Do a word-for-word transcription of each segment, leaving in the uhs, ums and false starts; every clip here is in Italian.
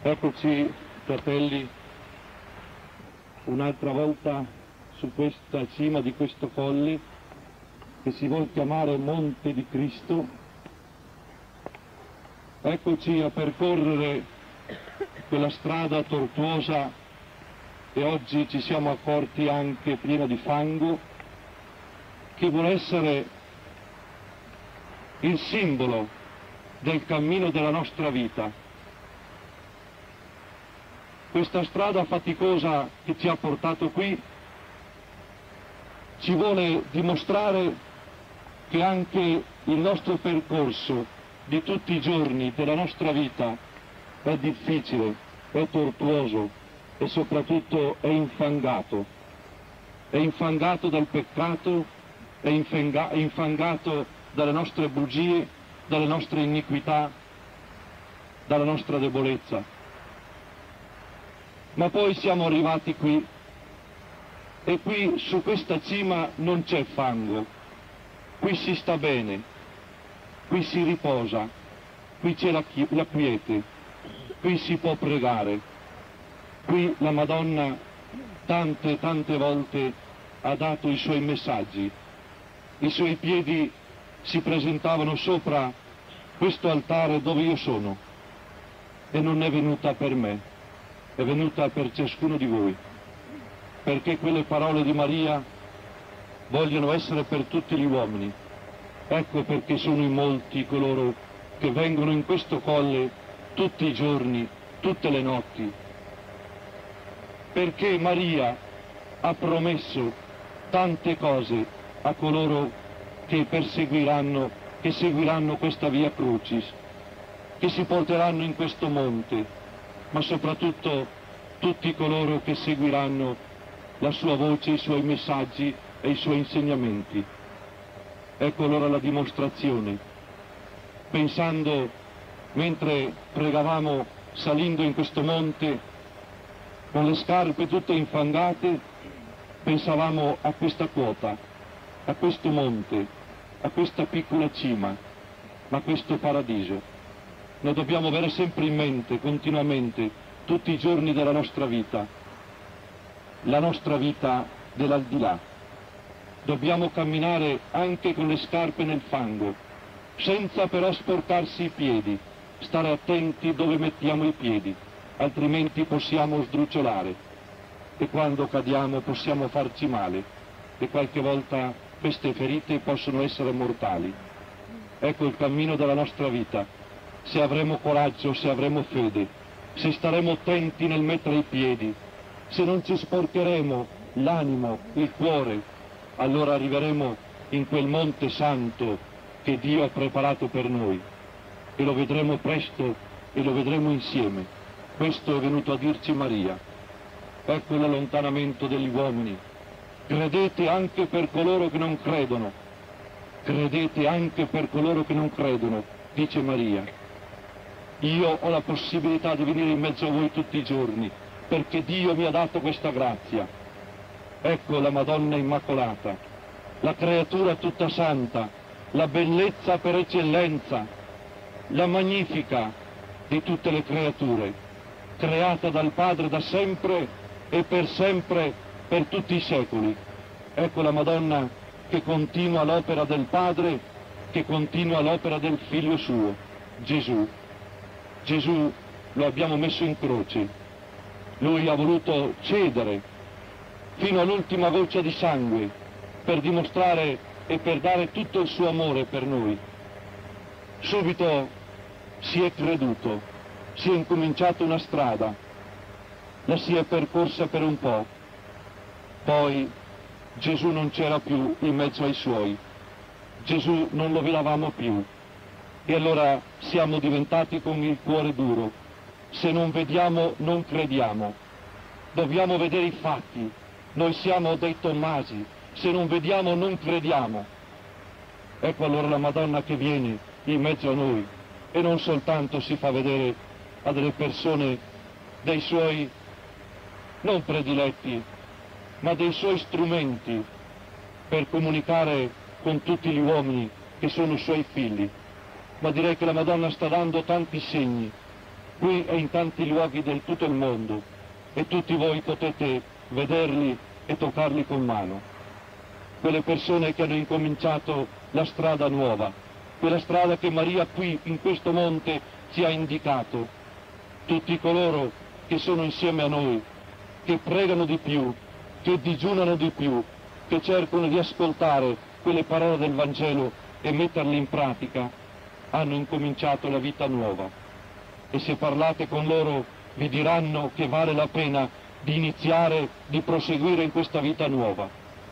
Eccoci, fratelli, un'altra volta su questa cima di questo colle che si vuol chiamare Monte di Cristo. Eccoci a percorrere quella strada tortuosa e oggi ci siamo accorti anche piena di fango, che vuole essere il simbolo del cammino della nostra vita. Questa strada faticosa che ci ha portato qui ci vuole dimostrare che anche il nostro percorso di tutti i giorni della nostra vita è difficile, è tortuoso e soprattutto è infangato. È infangato dal peccato, è infangato dalle nostre bugie, dalle nostre iniquità, dalla nostra debolezza. Ma poi siamo arrivati qui e qui su questa cima non c'è fango, qui si sta bene, qui si riposa, qui c'è la, la quiete, qui si può pregare, qui la Madonna tante tante volte ha dato i suoi messaggi, i suoi piedi si presentavano sopra questo altare dove io sono e non è venuta per me. È venuta per ciascuno di voi, perché quelle parole di Maria vogliono essere per tutti gli uomini. Ecco perché sono in molti coloro che vengono in questo colle tutti i giorni, tutte le notti, perché Maria ha promesso tante cose a coloro che perseguiranno, che seguiranno questa via Crucis, che si porteranno in questo monte, ma soprattutto tutti coloro che seguiranno la sua voce, i suoi messaggi e i suoi insegnamenti. Ecco allora la dimostrazione. Pensando, mentre pregavamo salendo in questo monte, con le scarpe tutte infangate, pensavamo a questa quota, a questo monte, a questa piccola cima, a questo paradiso. Noi dobbiamo avere sempre in mente, continuamente, tutti i giorni della nostra vita, la nostra vita dell'aldilà. Dobbiamo camminare anche con le scarpe nel fango, senza però sporcarsi i piedi, stare attenti dove mettiamo i piedi, altrimenti possiamo sdrucciolare e quando cadiamo possiamo farci male e qualche volta queste ferite possono essere mortali. Ecco il cammino della nostra vita. Se avremo coraggio, se avremo fede, se staremo attenti nel mettere i piedi, se non ci sporcheremo l'animo, il cuore, allora arriveremo in quel monte santo che Dio ha preparato per noi e lo vedremo presto e lo vedremo insieme. Questo è venuto a dirci Maria. Ecco l'allontanamento degli uomini. Credete anche per coloro che non credono, credete anche per coloro che non credono, dice Maria. Io ho la possibilità di venire in mezzo a voi tutti i giorni, perché Dio mi ha dato questa grazia. Ecco la Madonna Immacolata, la creatura tutta santa, la bellezza per eccellenza, la magnifica di tutte le creature, creata dal Padre da sempre e per sempre, per tutti i secoli. Ecco la Madonna che continua l'opera del Padre, che continua l'opera del Figlio suo, Gesù. Gesù lo abbiamo messo in croce, lui ha voluto cedere fino all'ultima goccia di sangue per dimostrare e per dare tutto il suo amore per noi. Subito si è creduto, si è incominciata una strada, la si è percorsa per un po', poi Gesù non c'era più in mezzo ai suoi, Gesù non lo vedevamo più. E allora siamo diventati con il cuore duro. Se non vediamo, non crediamo. Dobbiamo vedere i fatti. Noi siamo dei Tommasi. Se non vediamo, non crediamo. Ecco allora la Madonna che viene in mezzo a noi e non soltanto si fa vedere a delle persone dei suoi, non prediletti, ma dei suoi strumenti per comunicare con tutti gli uomini che sono suoi figli. Ma direi che la Madonna sta dando tanti segni qui e in tanti luoghi del tutto il mondo, e tutti voi potete vederli e toccarli con mano. Quelle persone che hanno incominciato la strada nuova, quella strada che Maria qui in questo monte ci ha indicato, tutti coloro che sono insieme a noi, che pregano di più, che digiunano di più, che cercano di ascoltare quelle parole del Vangelo e metterle in pratica, hanno incominciato la vita nuova. E se parlate con loro vi diranno che vale la pena di iniziare, di proseguire in questa vita nuova,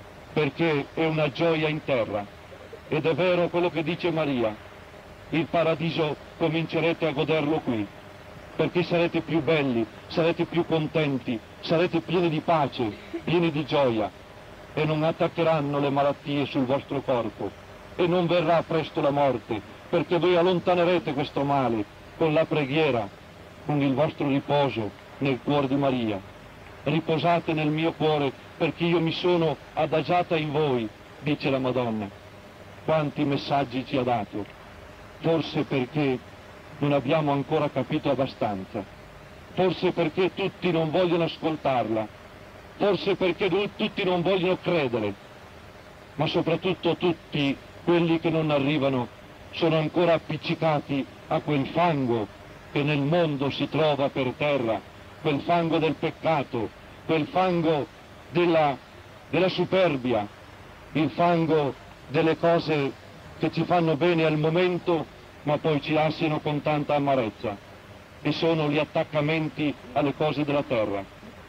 perché è una gioia in terra. Ed è vero quello che dice Maria, il paradiso comincerete a goderlo qui, perché sarete più belli, sarete più contenti, sarete pieni di pace, pieni di gioia, e non attaccheranno le malattie sul vostro corpo, e non verrà presto la morte, perché voi allontanerete questo male con la preghiera, con il vostro riposo nel cuore di Maria. Riposate nel mio cuore, perché io mi sono adagiata in voi, dice la Madonna. Quanti messaggi ci ha dato, forse perché non abbiamo ancora capito abbastanza, forse perché tutti non vogliono ascoltarla, forse perché tutti non vogliono credere, ma soprattutto tutti quelli che non arrivano sono ancora appiccicati a quel fango che nel mondo si trova per terra, quel fango del peccato, quel fango della, della superbia, il fango delle cose che ci fanno bene al momento ma poi ci lasciano con tanta amarezza, e sono gli attaccamenti alle cose della terra.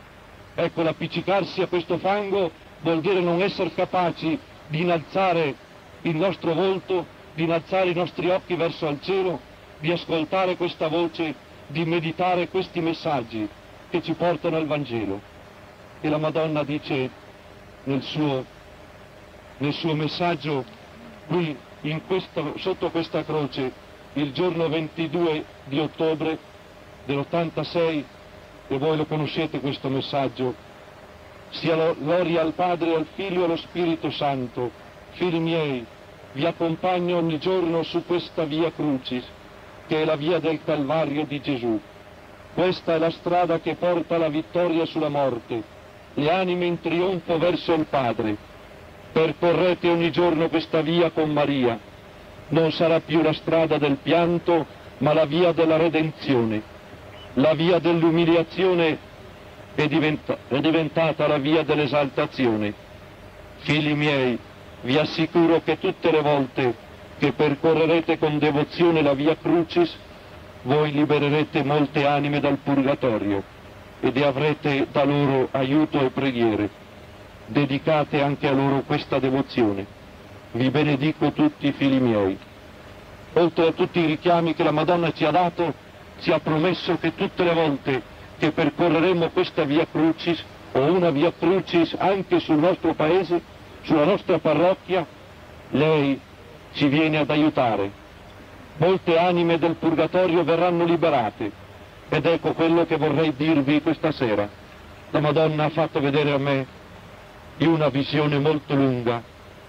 Ecco, l'appiccicarsi a questo fango vuol dire non essere capaci di innalzare il nostro volto, di innalzare i nostri occhi verso il cielo, di ascoltare questa voce, di meditare questi messaggi che ci portano al Vangelo. E la Madonna dice nel suo, nel suo messaggio qui in questo, sotto questa croce, il giorno ventidue di ottobre dell'ottantasei, e voi lo conoscete questo messaggio: sia gloria al Padre, al Figlio e allo Spirito Santo. Figli miei, vi accompagno ogni giorno su questa via Crucis, che è la via del Calvario di Gesù. Questa è la strada che porta alla vittoria sulla morte, le anime in trionfo verso il Padre. Percorrete ogni giorno questa via con Maria. Non sarà più la strada del pianto, ma la via della redenzione. La via dell'umiliazione è, diventa, è diventata la via dell'esaltazione. Figli miei, vi assicuro che tutte le volte che percorrerete con devozione la via Crucis, voi libererete molte anime dal purgatorio ed avrete da loro aiuto e preghiere. Dedicate anche a loro questa devozione. Vi benedico tutti, figli miei. Oltre a tutti i richiami che la Madonna ci ha dato, ci ha promesso che tutte le volte che percorreremo questa via Crucis, o una via Crucis anche sul nostro paese, sulla nostra parrocchia, lei ci viene ad aiutare. Molte anime del purgatorio verranno liberate, ed ecco quello che vorrei dirvi questa sera. La Madonna ha fatto vedere a me, in una visione molto lunga,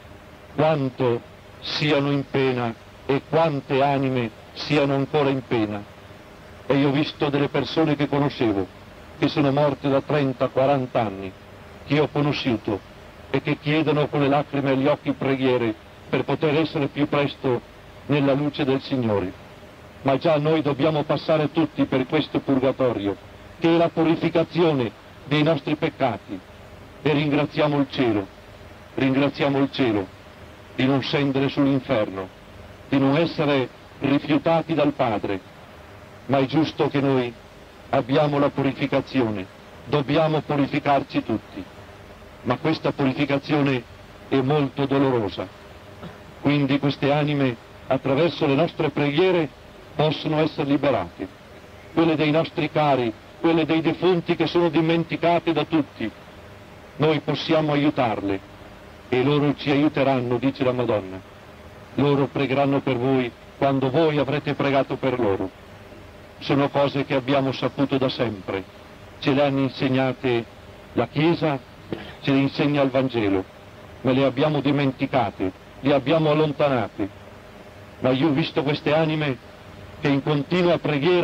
quanto siano in pena e quante anime siano ancora in pena. E io ho visto delle persone che conoscevo, che sono morte da trenta quaranta anni, che ho conosciuto, e che chiedono con le lacrime agli occhi preghiere per poter essere più presto nella luce del Signore. Ma già noi dobbiamo passare tutti per questo purgatorio, che è la purificazione dei nostri peccati, e ringraziamo il cielo, ringraziamo il cielo di non scendere sull'inferno, di non essere rifiutati dal Padre. Ma è giusto che noi abbiamo la purificazione, dobbiamo purificarci tutti, ma questa purificazione è molto dolorosa. Quindi queste anime, attraverso le nostre preghiere, possono essere liberate, quelle dei nostri cari, quelle dei defunti che sono dimenticate da tutti. Noi possiamo aiutarle e loro ci aiuteranno, dice la Madonna. Loro pregheranno per voi quando voi avrete pregato per loro. Sono cose che abbiamo saputo da sempre, ce le hanno insegnate la Chiesa, ce le insegna il Vangelo, ma le abbiamo dimenticate, le abbiamo allontanate. Ma io ho visto queste anime che in continua preghiera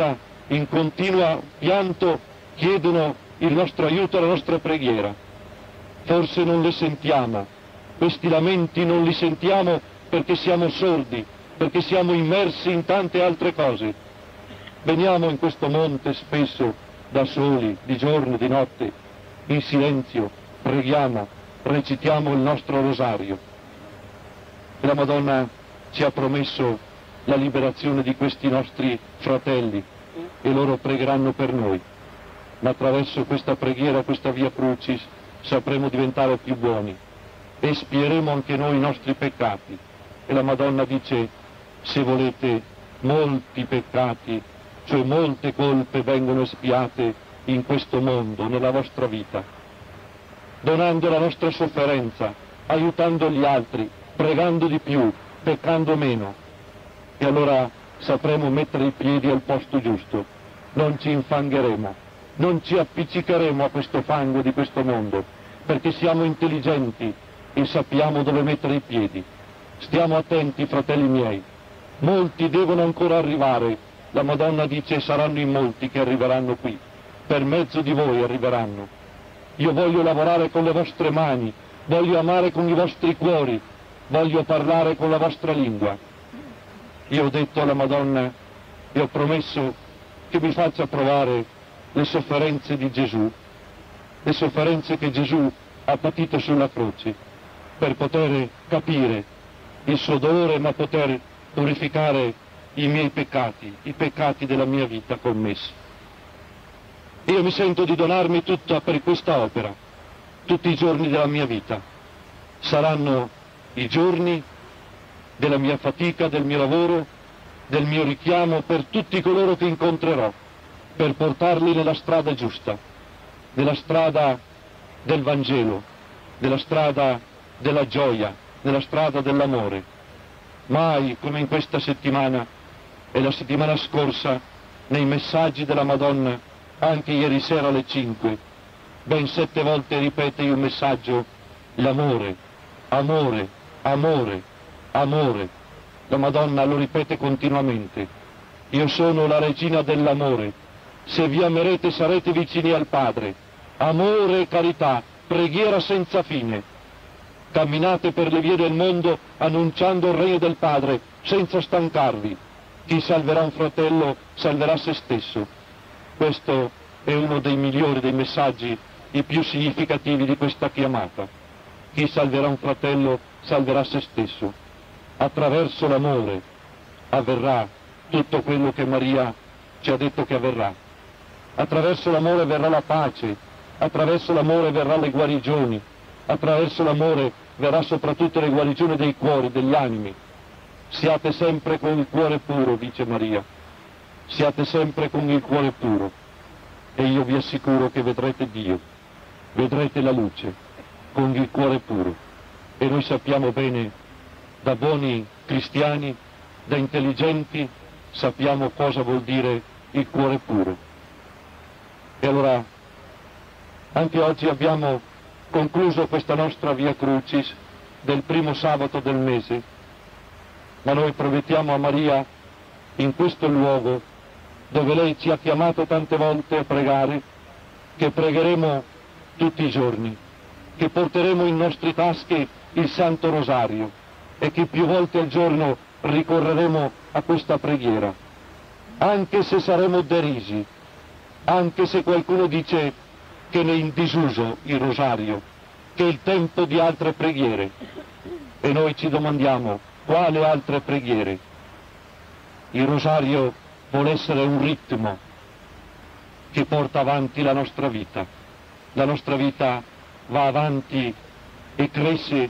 in continuo pianto chiedono il nostro aiuto e la nostra preghiera. Forse non le sentiamo, questi lamenti non li sentiamo perché siamo sordi, perché siamo immersi in tante altre cose. Veniamo in questo monte spesso da soli, di giorno, di notte, in silenzio, preghiamo, recitiamo il nostro rosario. E la Madonna ci ha promesso la liberazione di questi nostri fratelli e loro pregheranno per noi. Ma attraverso questa preghiera, questa Via Crucis, sapremo diventare più buoni, espieremo anche noi i nostri peccati. E la Madonna dice, se volete, molti peccati, cioè molte colpe vengono espiate in questo mondo, nella vostra vita, donando la nostra sofferenza, aiutando gli altri, pregando di più, peccando meno. E allora sapremo mettere i piedi al posto giusto, non ci infangheremo, non ci appiccicheremo a questo fango di questo mondo, perché siamo intelligenti e sappiamo dove mettere i piedi. Stiamo attenti, fratelli miei, molti devono ancora arrivare. La Madonna dice saranno in molti che arriveranno qui, per mezzo di voi arriveranno. Io voglio lavorare con le vostre mani, voglio amare con i vostri cuori, voglio parlare con la vostra lingua. Io ho detto alla Madonna e ho promesso che mi faccia provare le sofferenze di Gesù, le sofferenze che Gesù ha patito sulla croce, per poter capire il suo dolore, ma poter purificare i miei peccati, i peccati della mia vita commessi. Io mi sento di donarmi tutta per questa opera, tutti i giorni della mia vita. Saranno i giorni della mia fatica, del mio lavoro, del mio richiamo per tutti coloro che incontrerò, per portarli nella strada giusta, nella strada del Vangelo, nella strada della gioia, nella strada dell'amore. Mai come in questa settimana e la settimana scorsa, nei messaggi della Madonna, anche ieri sera alle cinque, ben sette volte ripete un messaggio, l'amore, amore, amore, amore. La Madonna lo ripete continuamente. Io sono la regina dell'amore. Se vi amerete sarete vicini al Padre. Amore e carità, preghiera senza fine. Camminate per le vie del mondo annunciando il regno del Padre senza stancarvi. Chi salverà un fratello salverà se stesso. Questo è uno dei migliori dei messaggi, i più significativi di questa chiamata. Chi salverà un fratello salverà se stesso. Attraverso l'amore avverrà tutto quello che Maria ci ha detto che avverrà. Attraverso l'amore verrà la pace, attraverso l'amore verrà le guarigioni, attraverso l'amore verrà soprattutto le guarigioni dei cuori, degli animi. Siate sempre con il cuore puro, dice Maria, siate sempre con il cuore puro e io vi assicuro che vedrete Dio, vedrete la luce con il cuore puro. E noi sappiamo bene, da buoni cristiani, da intelligenti, sappiamo cosa vuol dire il cuore puro. E allora, anche oggi abbiamo concluso questa nostra Via Crucis del primo sabato del mese, ma noi promettiamo a Maria, in questo luogo, dove lei ci ha chiamato tante volte a pregare, che pregheremo tutti i giorni, che porteremo in nostre tasche il Santo Rosario e che più volte al giorno ricorreremo a questa preghiera, anche se saremo derisi, anche se qualcuno dice che è in disuso il Rosario, che è il tempo di altre preghiere. E noi ci domandiamo, quale altre preghiere? Il Rosario vuole essere un ritmo che porta avanti la nostra vita. La nostra vita va avanti e cresce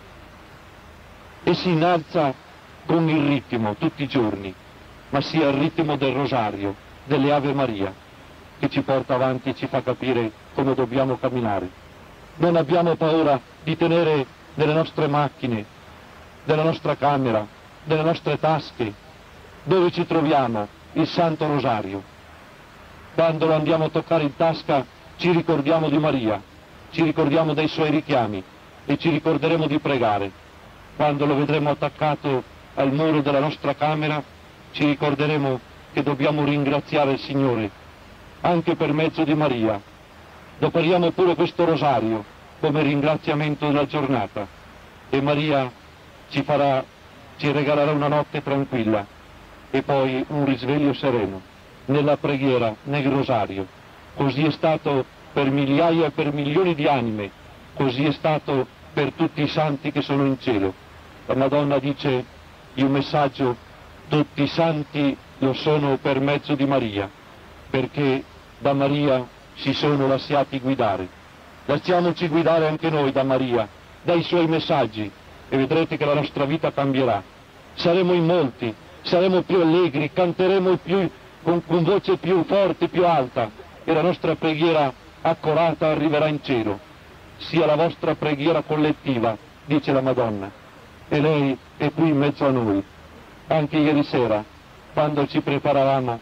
e si innalza con il ritmo tutti i giorni, ma sia il ritmo del Rosario, delle Ave Maria, che ci porta avanti e ci fa capire come dobbiamo camminare. Non abbiamo paura di tenere nelle nostre macchine, nella nostra camera, nelle nostre tasche, dove ci troviamo, il Santo Rosario. Quando lo andiamo a toccare in tasca ci ricordiamo di Maria, ci ricordiamo dei suoi richiami e ci ricorderemo di pregare. Quando lo vedremo attaccato al muro della nostra camera ci ricorderemo che dobbiamo ringraziare il Signore, anche per mezzo di Maria. Doperiamo pure questo rosario come ringraziamento della giornata e Maria ci farà, ci regalerà una notte tranquilla e poi un risveglio sereno nella preghiera, nel rosario. Così è stato per migliaia e per milioni di anime, così è stato per tutti i santi che sono in cielo. La Madonna dice in un messaggio: tutti i santi lo sono per mezzo di Maria, perché da Maria si sono lasciati guidare. Lasciamoci guidare anche noi da Maria, dai suoi messaggi, e vedrete che la nostra vita cambierà. Saremo in molti, saremo più allegri, canteremo più, con, con voce più forte, più alta, e la nostra preghiera accorata arriverà in cielo. Sia la vostra preghiera collettiva, dice la Madonna, e lei è qui in mezzo a noi. Anche ieri sera, quando ci preparavamo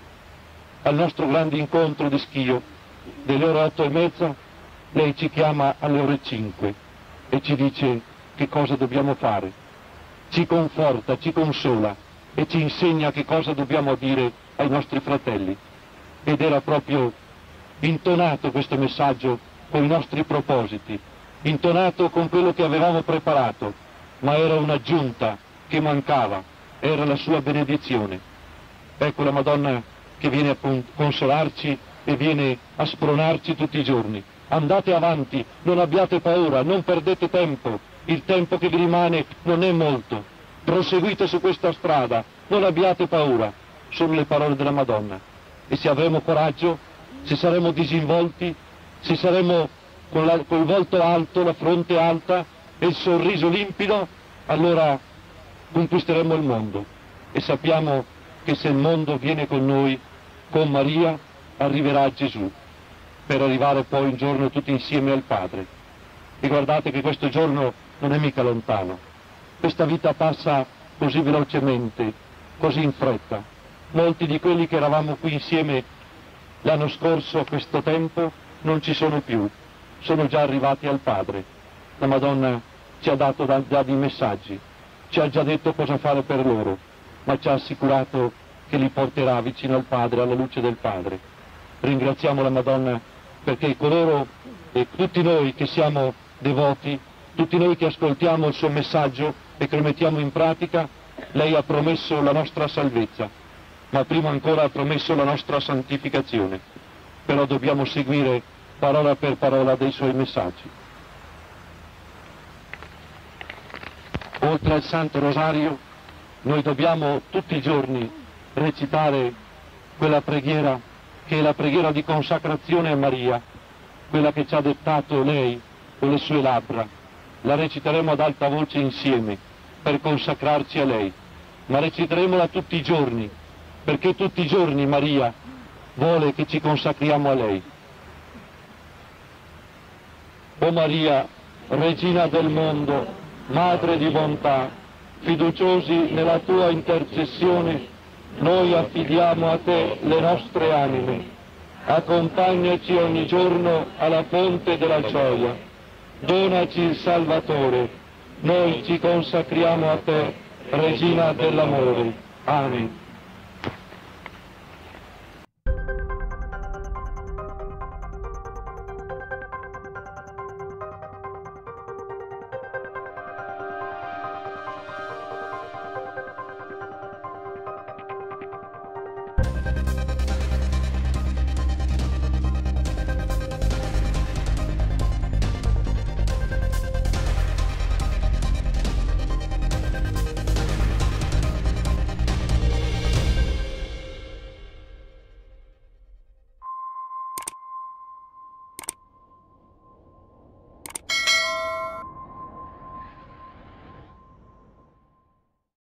al nostro grande incontro di Schio, delle ore otto e mezza, lei ci chiama alle ore cinque e ci dice che cosa dobbiamo fare, ci conforta, ci consola e ci insegna che cosa dobbiamo dire ai nostri fratelli. Ed era proprio intonato questo messaggio con i nostri propositi, intonato con quello che avevamo preparato, ma era un'aggiunta che mancava, era la sua benedizione. Ecco la Madonna che viene a consolarci e viene a spronarci tutti i giorni. Andate avanti, non abbiate paura, non perdete tempo, il tempo che vi rimane non è molto, proseguite su questa strada, non abbiate paura. Sono le parole della Madonna. E se avremo coraggio, se saremo disinvolti, se saremo con, la, con il volto alto, la fronte alta e il sorriso limpido, allora conquisteremo il mondo. E sappiamo che se il mondo viene con noi, con Maria, arriverà Gesù, per arrivare poi un giorno tutti insieme al Padre. E guardate che questo giorno non è mica lontano. Questa vita passa così velocemente, così in fretta. Molti di quelli che eravamo qui insieme l'anno scorso a questo tempo non ci sono più, sono già arrivati al Padre. La Madonna ci ha dato già dei messaggi, ci ha già detto cosa fare per loro, ma ci ha assicurato che li porterà vicino al Padre, alla luce del Padre. Ringraziamo la Madonna perché coloro e tutti noi che siamo devoti, tutti noi che ascoltiamo il suo messaggio e che lo mettiamo in pratica, lei ha promesso la nostra salvezza, ma prima ancora ha promesso la nostra santificazione. Però dobbiamo seguire parola per parola dei suoi messaggi. Oltre al Santo Rosario, noi dobbiamo tutti i giorni recitare quella preghiera che è la preghiera di consacrazione a Maria, quella che ci ha dettato lei con le sue labbra. La reciteremo ad alta voce insieme per consacrarci a lei, ma reciteremo tutti i giorni, perché tutti i giorni Maria vuole che ci consacriamo a lei. O Maria, Regina del mondo, Madre di bontà, fiduciosi nella tua intercessione, noi affidiamo a te le nostre anime. Accompagnaci ogni giorno alla fonte della gioia. Donaci il Salvatore. Noi ci consacriamo a te, Regina dell'amore. Amen.